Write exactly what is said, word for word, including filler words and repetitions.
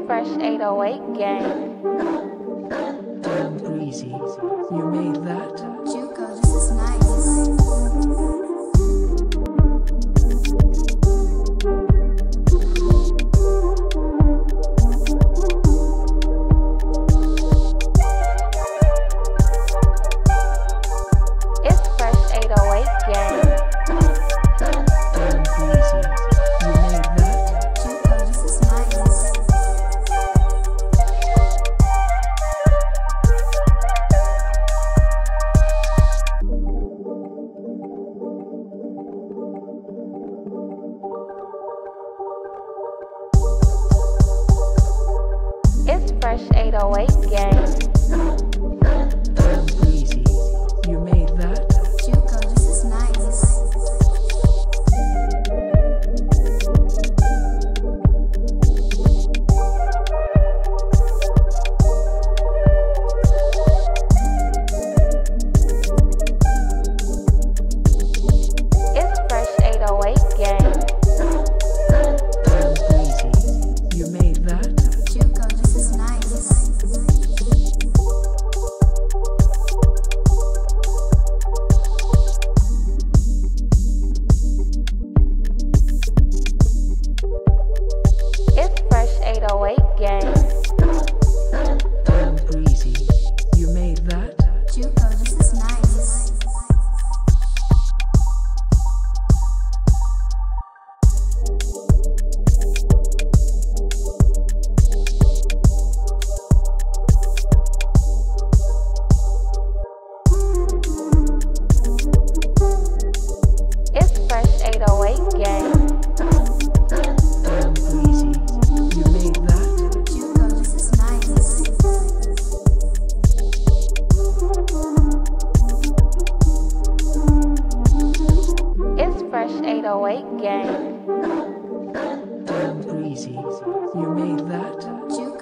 Fresh eight oh eight gang. Damn Breezy, you made that? Juko, this is nice. Fresh eight oh eight gang. Damn Breezy, you made that? Juko, this is nice. It's Fresh eight oh eight gang. Damn Breezy, you made that? Juko, this is nice. It's Fresh eight oh eight gang. Damn Breezy, you made that? Juko, this is nice. It's Fresh eight oh eight gang. Damn Breezy, you made that? Juko, this is nice. It's Fresh eight oh eight gang. Damn Breezy, you made that? Juko.